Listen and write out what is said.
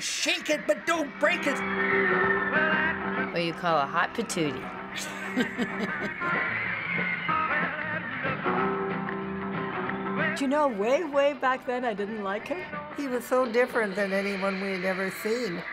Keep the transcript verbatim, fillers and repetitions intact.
shake it, but don't break it. What you call a hot patootie. Do you know, way, way back then, I didn't like him. He was so different than anyone we had ever seen.